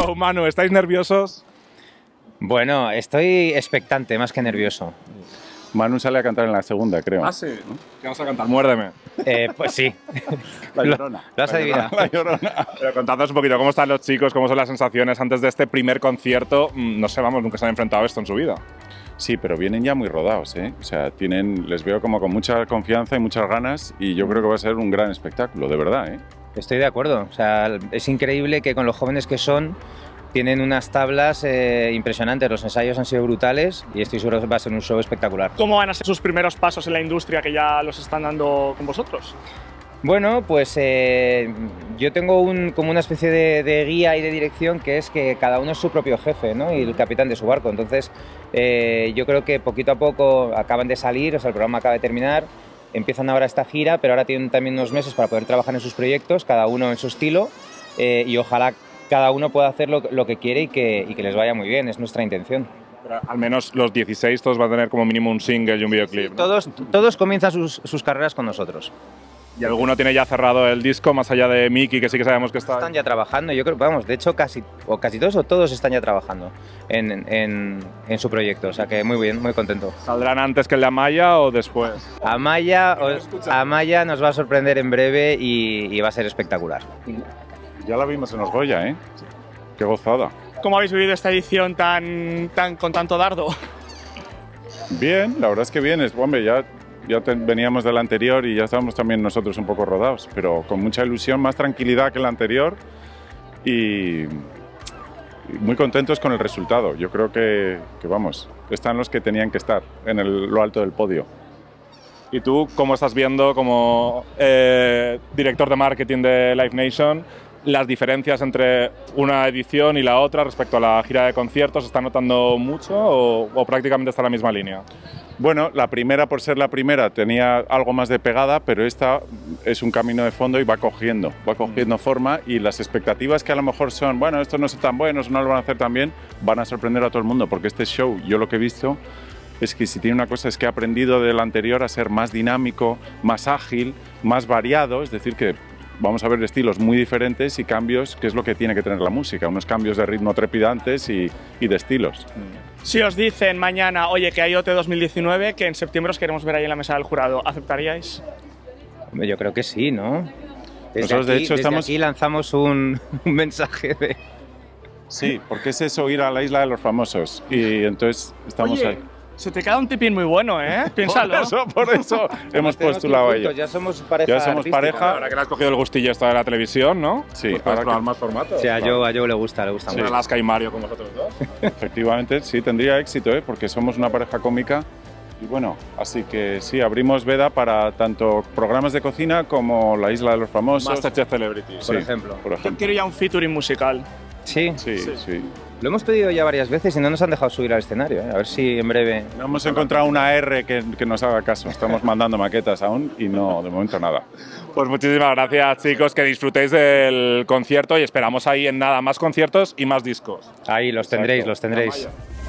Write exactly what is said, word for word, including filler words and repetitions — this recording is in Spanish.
show. Manu, ¿estáis nerviosos? Bueno, estoy expectante, más que nervioso. Manu sale a cantar en la segunda, creo. Ah, sí. ¿Qué vas a cantar? Muérdeme. Eh, pues sí. La Llorona. Lo, lo has adivinado. La Llorona. Pero contadnos un poquito, ¿cómo están los chicos? ¿Cómo son las sensaciones antes de este primer concierto? No sé, vamos, nunca se han enfrentado a esto en su vida. Sí, pero vienen ya muy rodados, ¿eh? O sea, tienen, les veo como con mucha confianza y muchas ganas y yo creo que va a ser un gran espectáculo, de verdad, ¿eh? Estoy de acuerdo. O sea, es increíble que con los jóvenes que son tienen unas tablas eh, impresionantes. Los ensayos han sido brutales y estoy seguro que va a ser un show espectacular. ¿Cómo van a ser sus primeros pasos en la industria que ya los están dando con vosotros? Bueno, pues eh, yo tengo un, como una especie de, de guía y de dirección que es que cada uno es su propio jefe, ¿no? Y el capitán de su barco. Entonces, eh, yo creo que poquito a poco acaban de salir, o sea, el programa acaba de terminar, empiezan ahora esta gira, pero ahora tienen también unos meses para poder trabajar en sus proyectos, cada uno en su estilo, eh, y ojalá cada uno pueda hacer lo, lo que quiere y que, y que les vaya muy bien, es nuestra intención. Pero al menos los dieciséis todos van a tener como mínimo un single y un videoclip, ¿no? Todos, todos comienzan sus, sus carreras con nosotros. ¿Y alguno tiene ya cerrado el disco, más allá de Miki, que sí que sabemos que está? Están ya trabajando, yo creo, vamos, de hecho casi, o casi todos o todos están ya trabajando en, en, en su proyecto, o sea que muy bien, muy contento. ¿Saldrán antes que el de Amaya o después? Amaya, Amaya nos va a sorprender en breve y, y va a ser espectacular. Ya la vimos en los Goya, ¿eh? Qué gozada. ¿Cómo habéis vivido esta edición tan, tan, con tanto dardo? Bien, la verdad es que bien, es, hombre, ya... Ya te, veníamos del anterior y ya estábamos también nosotros un poco rodados, pero con mucha ilusión, más tranquilidad que el anterior y, y muy contentos con el resultado. Yo creo que, que, vamos, están los que tenían que estar en el, lo alto del podio. ¿Y tú cómo estás viendo como eh, director de marketing de Live Nation las diferencias entre una edición y la otra respecto a la gira de conciertos? ¿Se está notando mucho o, o prácticamente está en la misma línea? Bueno, la primera, por ser la primera, tenía algo más de pegada, pero esta es un camino de fondo y va cogiendo, va cogiendo forma y las expectativas que a lo mejor son, bueno, estos no son tan buenos, no lo van a hacer tan bien, van a sorprender a todo el mundo, porque este show, yo lo que he visto es que si tiene una cosa es que he aprendido del anterior a ser más dinámico, más ágil, más variado, es decir que vamos a ver estilos muy diferentes y cambios, que es lo que tiene que tener la música, unos cambios de ritmo trepidantes y, y de estilos. Si os dicen mañana, oye, que hay O T dos mil diecinueve, que en septiembre os queremos ver ahí en la mesa del jurado, ¿aceptaríais? Yo creo que sí, ¿no? Desde Nosotros, aquí, de hecho, desde estamos... aquí lanzamos un, un mensaje de... Sí, porque es eso, ir a la isla de los famosos, y entonces estamos oye, ahí. Se te queda un tipín muy bueno, ¿eh? Piénsalo. Por eso, por eso hemos postulado a ello. Ya somos pareja. Ya somos pareja. Ahora que le has cogido el gustillo esto de la televisión, ¿no? Sí, pues ahora probar que... más formatos. Sí, a Joe, a Joe le gusta, le gusta Sí. mucho. Alaska y Mario con vosotros dos. Efectivamente, sí, tendría éxito, ¿eh? Porque somos una pareja cómica. Y bueno, así que sí, abrimos veda para tanto programas de cocina como La Isla de los Famosos. Masterchef Celebrity, sí, por ejemplo. Por ejemplo. Quiero ya un featuring musical. Sí. Sí, sí, sí. Lo hemos pedido ya varias veces y no nos han dejado subir al escenario, ¿eh? A ver si en breve... No hemos encontrado una R que, que nos haga caso. Estamos mandando maquetas aún y no, de momento nada. Pues muchísimas gracias, chicos, que disfrutéis del concierto y esperamos ahí en nada más conciertos y más discos. Ahí los tendréis, Exacto. los tendréis. Amaya.